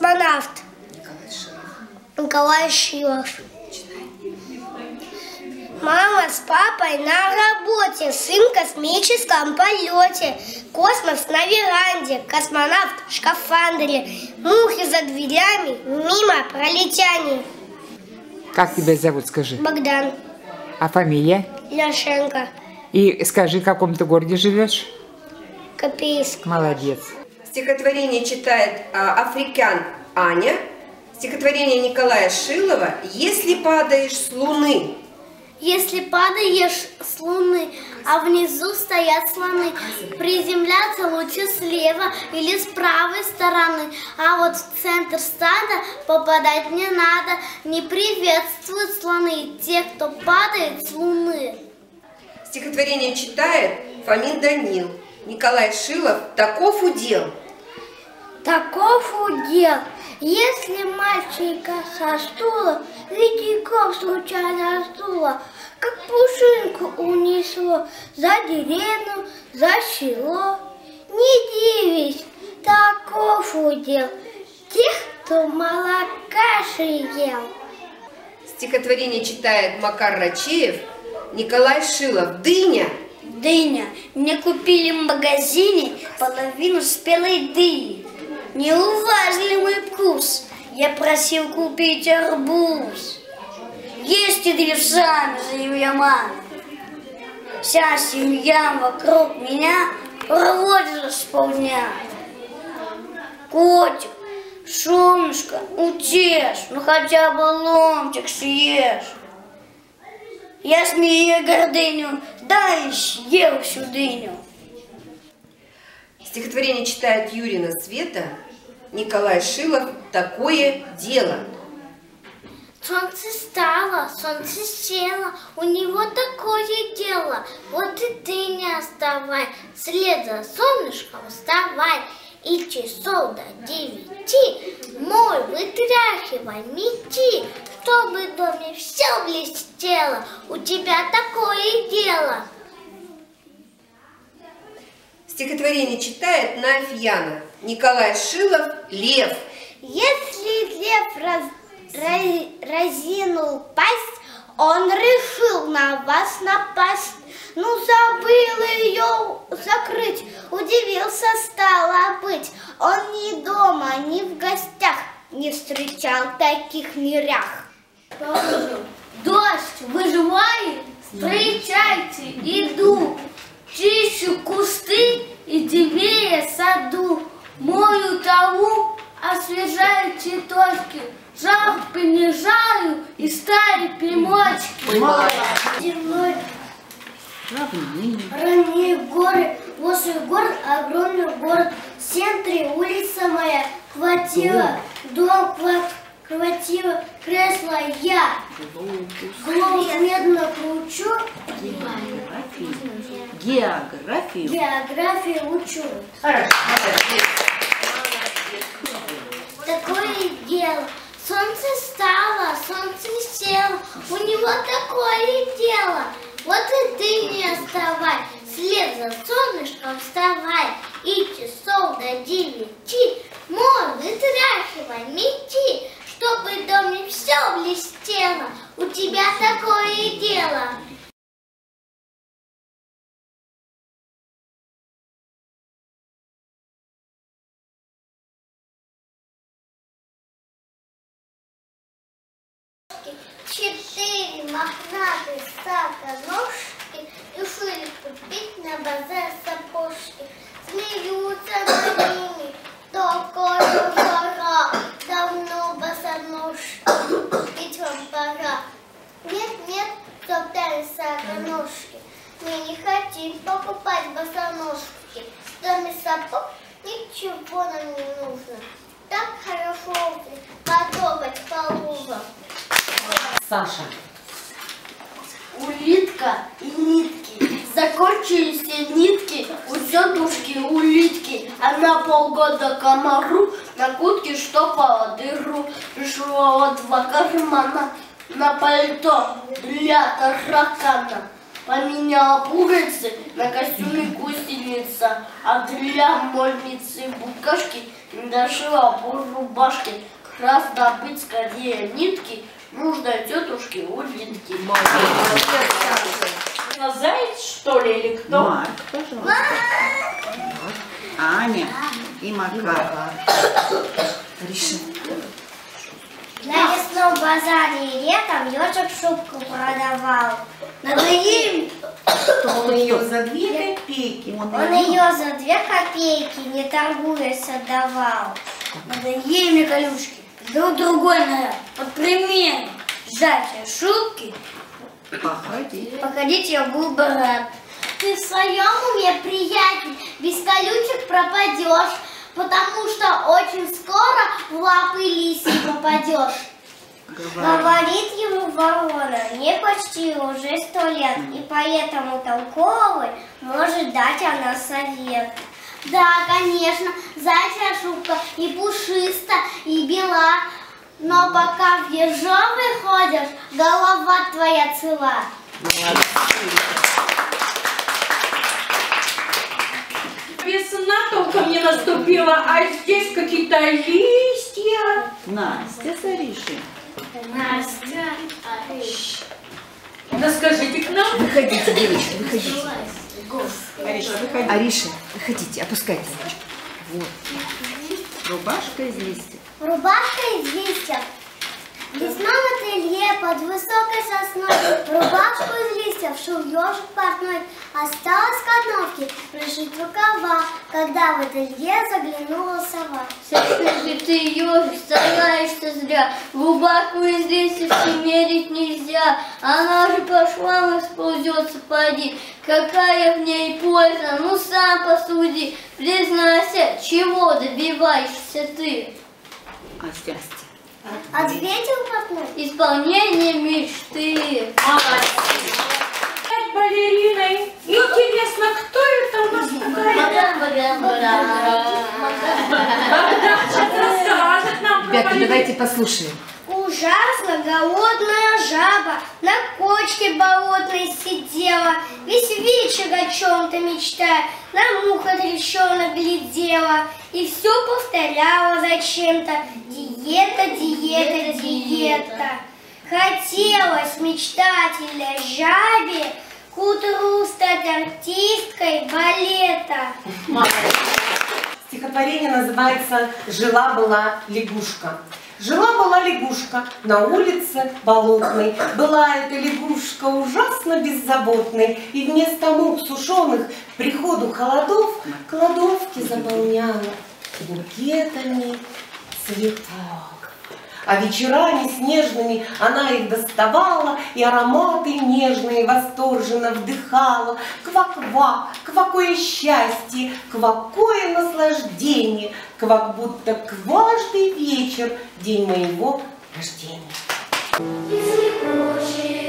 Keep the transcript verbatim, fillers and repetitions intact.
космонавт? Николай Шилов. Мама с папой на работе, сын в космическом полете, космос на веранде, космонавт в шкафандре, мухи за дверями, мимо пролетяне. Как тебя зовут, скажи? Богдан. А фамилия? Ляшенко. И скажи, в каком ты городе живешь? Копейск. Молодец. Стихотворение читает а, Африкян Аня. Стихотворение Николая Шилова «Если падаешь с луны». Если падаешь с луны, а внизу стоят слоны, приземляться лучше слева или с правой стороны, а вот в центр стада попадать не надо, не приветствуют слоны те, кто падает с луны. Стихотворение читает Фомин Данил. Николай Шилов «Таков удел». Таков удел. Если мальчика со стула ветерком случайно сдуло, как пушинку унесло за деревню, за село, не дивись, таков удел тех, кто молокаши ел. Стихотворение читает Макар Рачеев. Николай Шилов «Дыня». Дыня. Мне купили в магазине половину спелой дыни. Не уважили мой вкус, я просил купить арбуз. Есть и сами, заявил я маме. Вся семья вокруг меня проводила с полдня. Котик, солнышко, утешь, ну хотя бы ломтик съешь. Я смею гордыню, дай съел всю дыню. Стихотворение читает Юрина Света. Николай Шилов «Такое дело». Солнце встало, солнце село, у него такое дело. Вот и ты не оставай, вслед за солнышком вставай. И часов до девяти мой вытряхивай, мети, чтобы в доме все блестело. У тебя такое дело. Стихотворение читает Нафьяна. Николай Шилов «Лев». Если лев раз, раз, разинул пасть, он решил на вас напасть. Ну, забыл ее закрыть, удивился, стало быть. Он ни дома, ни в гостях не встречал таких нерях. Дождь, выживает, встречайте, иду. Чищу кусты и деревья саду, мою траву, освежаю цветочки, жар понижаю и старые примочки. Земной ранние горы, возле гор огромный город, в центре улица моя, квартира, дом, квартира, кресло я, глобус медленно кручу. Географию. Географию учу. Хорошо. Такое дело. Солнце встало, солнце село. У него такое дело. Вот и ты не оставай. Вслед за солнышком вставай. И часов до девяти мой вытряхивай, мети, чтобы в доме все блестело. У тебя такое дело. Четыре мохнатые сороконожки решили купить на базар сапожки. Смеются над ними, такая жара, давно босоножки, ведь вам пора. Нет, нет, топтали сороконожки, мы не хотим покупать босоножки. В доме сапог ничего нам не нужно. Так хорошо потопать по лужам. Саша. Улитка и нитки. Закончились все нитки у тетушки улитки. Она полгода комару на куртке штопала дыру. Пришло два кармана на пальто для таракана. Поменяла пуговицы на костюме гусеница, а для мольницы букашки Дошла по рубашке, как раз добыть скорее нитки, нужно тетушке улитки. Заяц, что ли, или кто? Марк, пожалуйста. Вот. Аня и Макар. Ариша. На лесном базаре летом ежик шубку продавал. Надо им... Он ее за две копейки. Он, Он ее за две копейки, не торгуясь, отдавал. Надо ей мне колючки. Друг другой надо. Под пример. Сжатие шубки. Походи. Походить я был бы рад. Ты в своем уме, приятель, без колючек пропадешь, потому что очень скоро в лапы лисьи попадешь. Говорит ему ворона, не почти уже сто лет, и поэтому толковый может дать она совет. Да, конечно, зайчья шубка и пушиста, и бела, но пока в ежовый ходишь, голова твоя цела. Весна толком не наступила, а здесь какие-то листья. Настя с Аришей. Настя, Да скажите к нам. Выходите, девочки, выходите. Ариша, выходи. Ариша, выходите, опускайте. Вот. Рубашка из листьев. рубашка из листьев. Весна в ателье под высокой сосной, рубашку из листьев шил ежик портной. Осталось к одновке пришить рукава, когда в ателье заглянула сова. Все-таки ты, ежик, стараешься зря, рубашку из листьев мерить нельзя, она же по швам расползется, поди, какая в ней польза, ну сам посуди, признайся, чего добиваешься ты? Настя. Ответил портной. Исполнение мечты. Стать балериной. Интересно, кто это у нас такая? Бра-бра-бра. Богдан сейчас расскажет нам про Ребята, балерину. давайте послушаем. Ужасно голодная жаба на кочке болотной сидела, весь вечер о чем-то мечтая, на мух отреченно глядела и все повторяла зачем-то: диета, диета, диета. Хотелось мечтателя жабе к утру стать артисткой балета. Стихотворение называется «Жила-была лягушка». Жила-была лягушка на улице Болотной. Была эта лягушка ужасно беззаботной, и вместо мук сушеных к приходу холодов кладовки заполняла букетами цветов. А вечерами снежными она их доставала и ароматы нежные восторженно вдыхала. Ква-ква, квакое счастье, квакое наслаждение, квак будто каждый вечер день моего рождения. Если хочешь